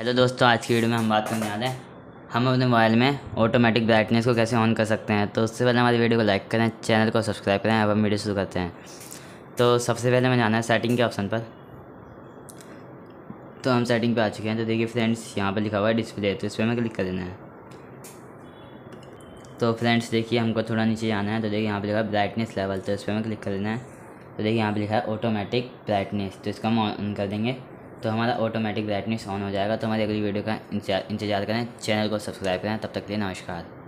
Hello दोस्तों, आज की वीडियो में हम बात करने वाले हैं हम अपने मोबाइल में ऑटोमेटिक ब्राइटनेस को कैसे ऑन कर सकते हैं। तो उससे पहले हमारी वीडियो को लाइक करें, चैनल को सब्सक्राइब करें। अब हम वीडियो शुरू करते हैं। तो सबसे पहले हमें जाना है सेटिंग के ऑप्शन पर। तो हम सेटिंग पे आ चुके हैं। तो देखिए फ्रेंड्स, यहाँ पर लिखा हुआ है डिस्प्ले, तो इस पर हमें क्लिक कर देना है। तो फ्रेंड्स देखिए, हमको थोड़ा नीचे जाना है। तो देखिए यहाँ पर लिखा है ब्राइटनेस लेवल, तो इस पर हमें क्लिक कर देना है। तो देखिए यहाँ पर लिखा है ऑटोमेटिक ब्राइटनेस, तो इसका हम ऑन कर देंगे तो हमारा ऑटोमेटिक ब्राइटनेस ऑन हो जाएगा। तो हमारी अगली वीडियो का इंतजार करें, चैनल को सब्सक्राइब करें। तब तक के लिए नमस्कार।